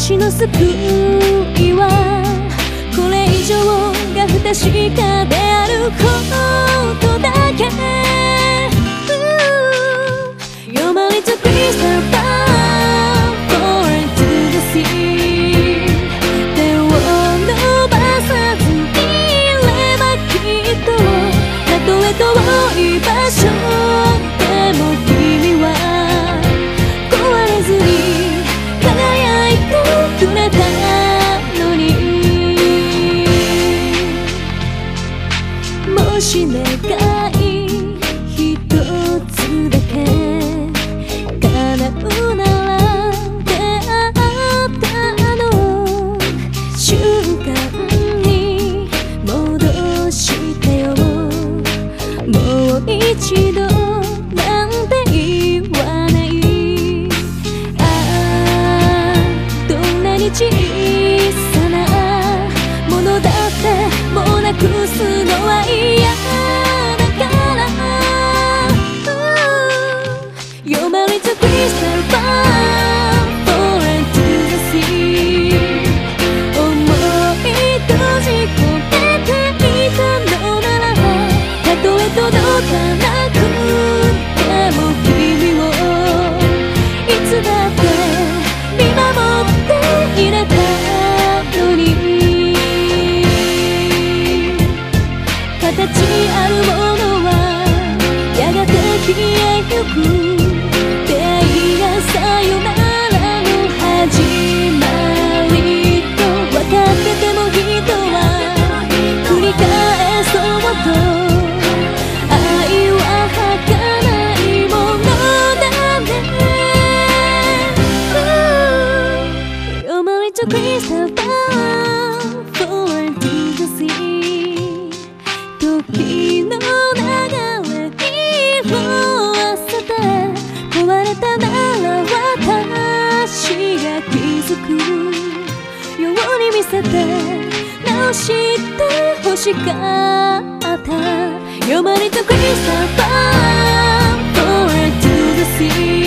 私の救いはこれ以上が不確かであることだけ。 You're my little crystal ball falling to the sea。 手を伸ばさずにいればきっとたとえ遠い場所でも君は壊れずに輝いてくれたのに。もし願い一つだけ叶うなら出会ったあの瞬間に戻してよ。もう一度なんて言わない。ああどんなに小さなものだってもうなくすのは嫌だから。 You're my little crystal ball falling to the sea。 思い閉じ込めていたのならたとえ届かなくても君をいつだって見守っていれたのに。形あるものはやがて消えゆく。出会いがさよならの始まりと分かってても人は繰り返そうと。愛は儚いものだね。 You're my little crystal ball falling to the sea。 時の流れに色あせて壊れたなら私が気づくように見せて直して欲しかった。 You're my little crystal ball falling to the sea。